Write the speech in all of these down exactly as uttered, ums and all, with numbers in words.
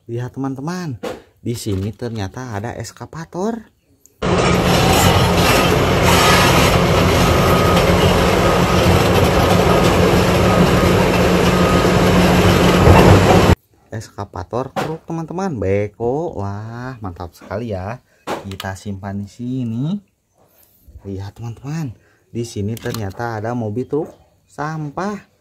Lihat teman-teman, di sini ternyata ada eskavator. Eskavator truk teman-teman, beko. Wah, mantap sekali ya. Kita simpan di sini. Lihat teman-teman, di sini ternyata ada mobil truk sampah.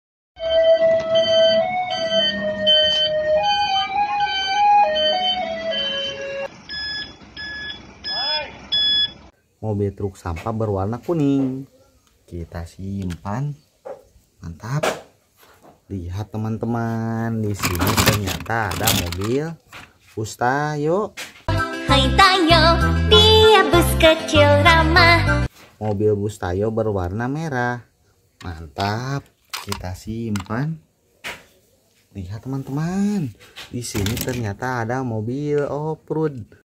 Mobil truk sampah berwarna kuning. Kita simpan. Mantap. Lihat teman-teman, di sini ternyata ada mobil bus Tayo. Hai Tayo, dia bus kecil ramah. Mobil bus Tayo berwarna merah. Mantap. Kita simpan. Lihat teman-teman, di sini ternyata ada mobil off-road.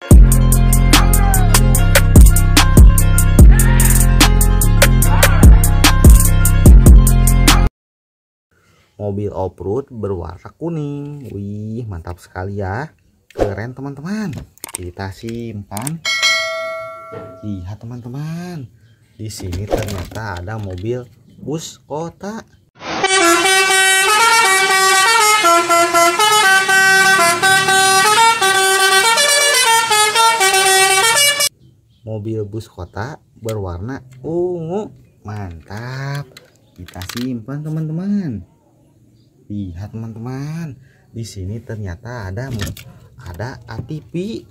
Mobil off-road berwarna kuning. Wih, mantap sekali ya. Keren teman-teman. Kita simpan. Lihat teman-teman, di sini ternyata ada mobil bus kota. Mobil bus kota berwarna ungu. Mantap. Kita simpan teman-teman. Lihat teman-teman, di sini ternyata ada ada A T V.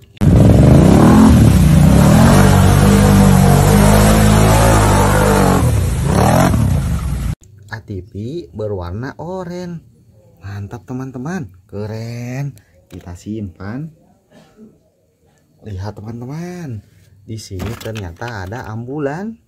A T V berwarna oranye. Mantap teman-teman, keren. Kita simpan. Lihat teman-teman, di sini ternyata ada ambulan.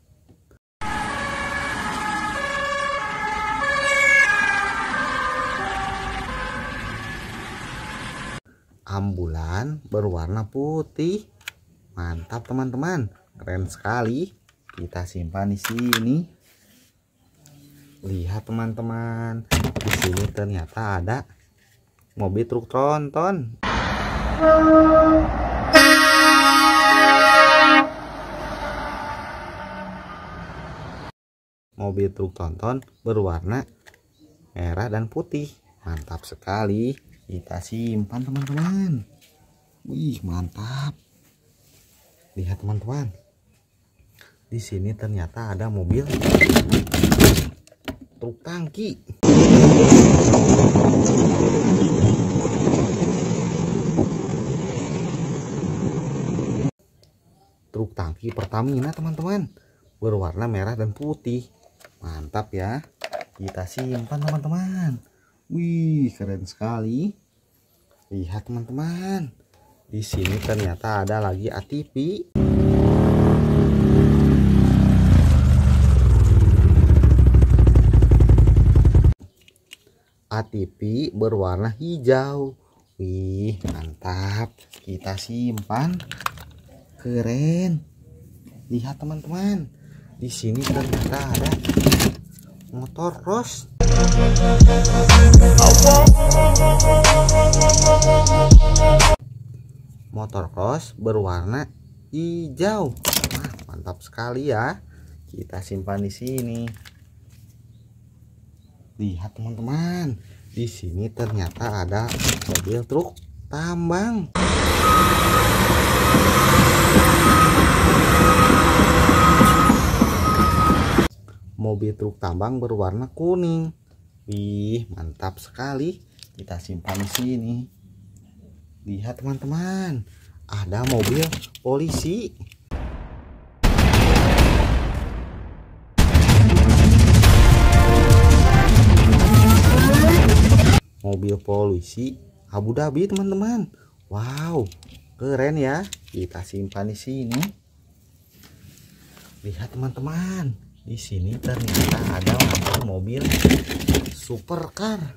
Ambulan berwarna putih. Mantap teman-teman, keren sekali. Kita simpan di sini. Lihat teman-teman, di sini ternyata ada mobil truk tronton. Mobil truk tronton berwarna merah dan putih. Mantap sekali. Kita simpan teman-teman. Wih, mantap. Lihat teman-teman, di sini ternyata ada mobil truk tangki. Truk tangki Pertamina teman-teman, berwarna merah dan putih. Mantap ya. Kita simpan teman-teman. Wih, keren sekali. Lihat teman-teman, di sini ternyata ada lagi A T V. A T V berwarna hijau. Wih, mantap. Kita simpan. Keren. Lihat teman-teman, di sini ternyata ada motor cross. Motor cross berwarna hijau. Nah, mantap sekali ya. Kita simpan di sini. Lihat teman-teman, di sini ternyata ada mobil truk tambang. Mobil truk tambang berwarna kuning. Wih, mantap sekali. Kita simpan di sini. Lihat teman-teman, ada mobil polisi. Mobil polisi Abu Dhabi teman-teman. Wow, keren ya. Kita simpan di sini. Lihat teman-teman, di sini ternyata ada mobil supercar.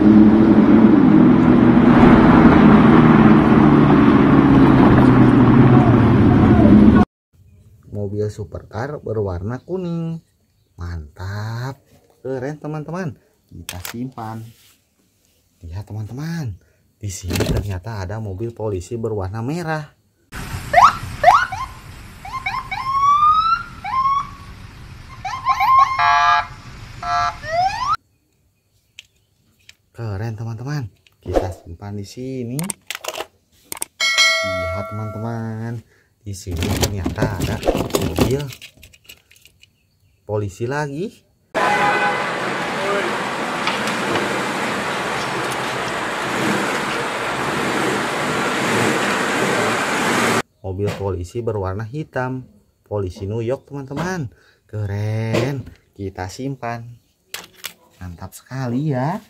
Mobil supercar berwarna kuning. Mantap, keren teman-teman. Kita simpan. Lihat teman-teman, Di sini ternyata ada mobil polisi berwarna merah. Keren teman-teman. Kita simpan di sini. Lihat teman-teman. Di sini ternyata ada mobil polisi lagi. Mobil polisi berwarna hitam. Polisi New York teman-teman. Keren. Kita simpan. Mantap sekali ya.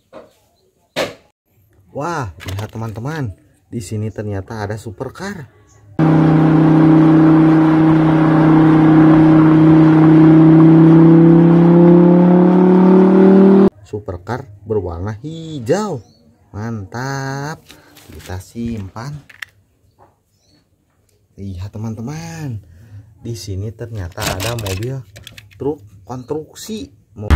Wah, lihat teman-teman. Di sini ternyata ada supercar. Supercar berwarna hijau. Mantap. Kita simpan. Lihat teman-teman. Di sini ternyata ada mobil truk konstruksi.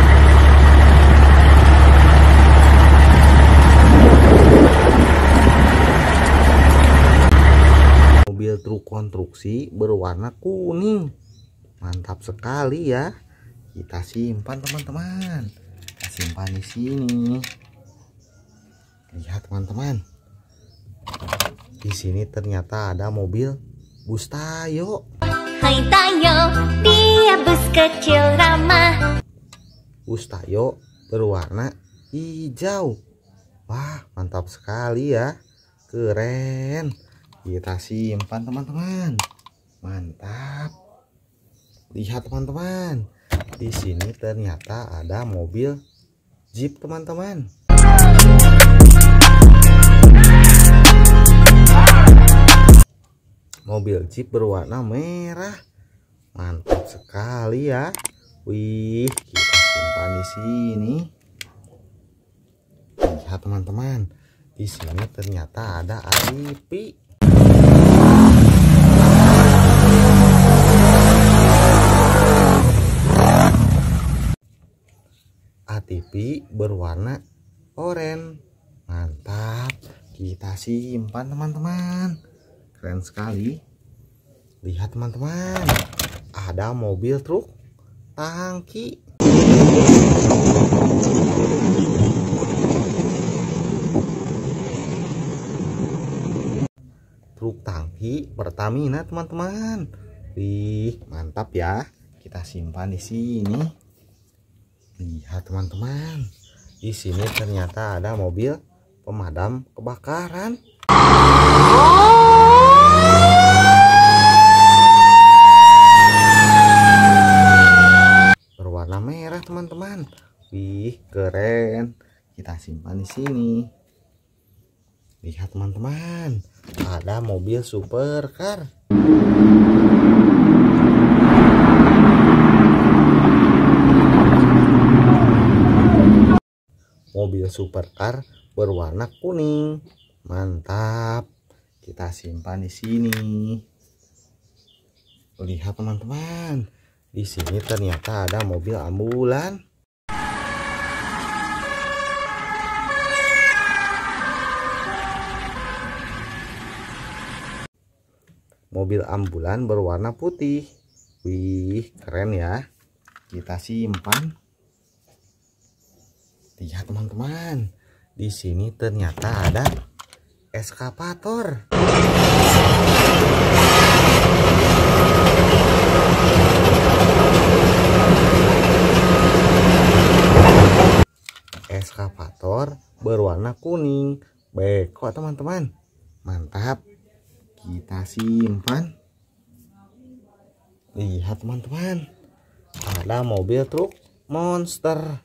Mobil truk konstruksi berwarna kuning. Mantap sekali ya. Kita simpan teman-teman. Kita simpan di sini. Lihat teman-teman. Di sini ternyata ada mobil bus Tayo. Hai Tayo, dia bus kecil ramah. Bus Tayo berwarna hijau. Wah, mantap sekali ya. Keren. Kita simpan teman-teman. Mantap. Lihat teman-teman. Di sini ternyata ada mobil Jeep teman-teman. Mobil Jeep berwarna merah. Mantap sekali ya. Wih, kita simpan di sini. Lihat teman-teman. Di sini ternyata ada A T V. A T V berwarna oranye. Mantap. Kita simpan teman-teman. Keren sekali. Lihat teman-teman. Ada mobil truk tangki. Truk tangki Pertamina teman-teman. Wih, mantap ya. Kita simpan di sini. Lihat teman-teman. Di sini ternyata ada mobil pemadam kebakaran. Berwarna merah teman-teman. Wih, keren. Kita simpan di sini. Lihat teman-teman. Ada mobil supercar. Mobil supercar berwarna kuning. Mantap. Kita simpan di sini. Lihat teman-teman. Di sini ternyata ada mobil ambulan. Mobil ambulan berwarna putih. Wih, keren ya. Kita simpan. Lihat teman-teman. Di sini ternyata ada eskavator. Eskavator berwarna kuning. Beko teman-teman. Mantap. Kita simpan. Lihat teman-teman. Ada mobil truk monster.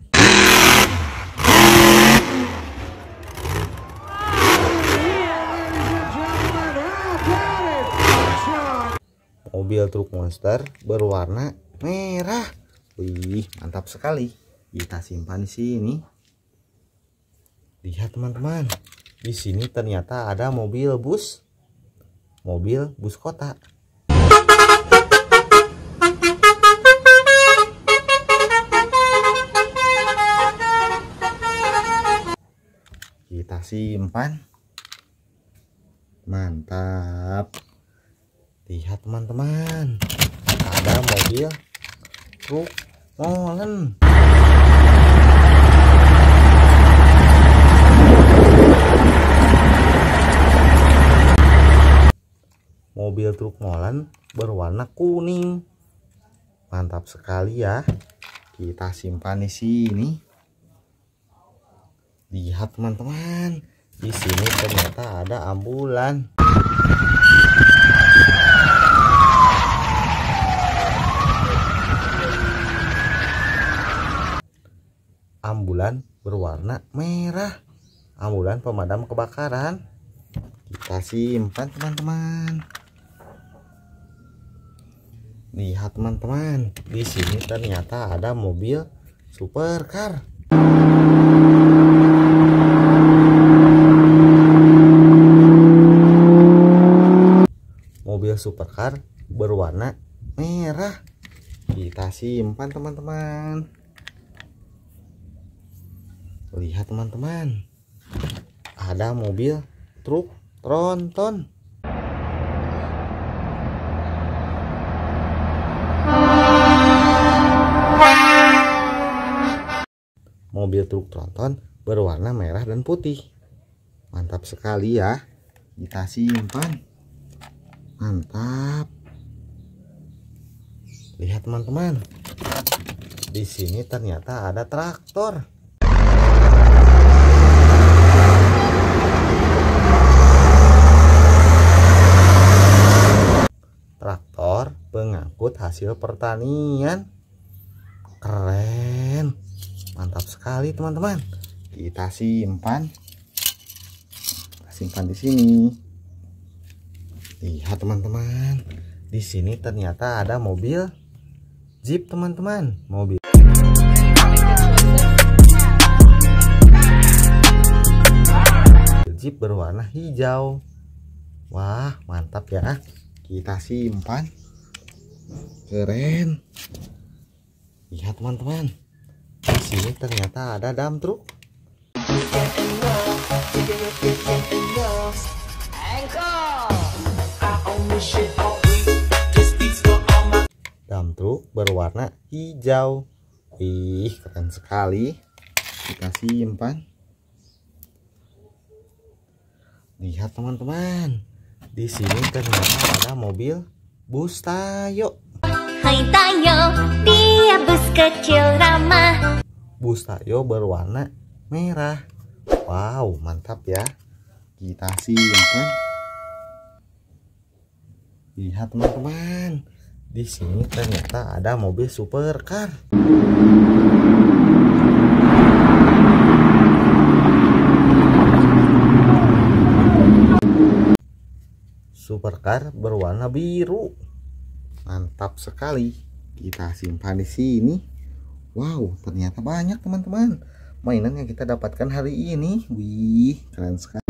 Mobil truk monster berwarna merah. Wih, mantap sekali. Kita simpan di sini. Lihat teman-teman. Di sini ternyata ada mobil bus. Mobil bus kota. Kita simpan. Mantap. Lihat teman-teman, ada mobil truk molen. Mobil truk molen berwarna kuning. Mantap sekali ya. Kita simpan di sini. Lihat teman-teman, di sini ternyata ada ambulan. Ambulan berwarna merah. Ambulan pemadam kebakaran. Kita simpan teman-teman. Lihat teman-teman, di sini ternyata ada mobil supercar. Mobil supercar berwarna merah. Kita simpan teman-teman. Lihat teman-teman, ada mobil truk tronton. Mobil truk tronton berwarna merah dan putih. Mantap sekali ya. Kita simpan. Mantap. Lihat teman-teman, di sini ternyata ada traktor. Traktor pengangkut hasil pertanian. Keren. Mantap sekali teman-teman. Kita simpan. Kita simpan di sini. Lihat teman-teman, di sini ternyata ada mobil Jeep teman-teman. Mobil Jeep berwarna hijau. Wah, mantap ya. Kita simpan. Keren. Lihat teman-teman, di sini ternyata ada dump truk. Dump truk berwarna hijau. Wih, keren sekali. Kita simpan. Lihat teman-teman, di sini ternyata ada mobil bus Tayo. Hai Tayo, dia bus kecil ramah. Bus Tayo berwarna merah. Wow, mantap ya. Kita simpan. Lihat teman-teman, di sini ternyata ada mobil supercar. Supercar berwarna biru. Mantap sekali. Kita simpan di sini. Wow, ternyata banyak teman-teman mainan yang kita dapatkan hari ini. Wih, keren sekali.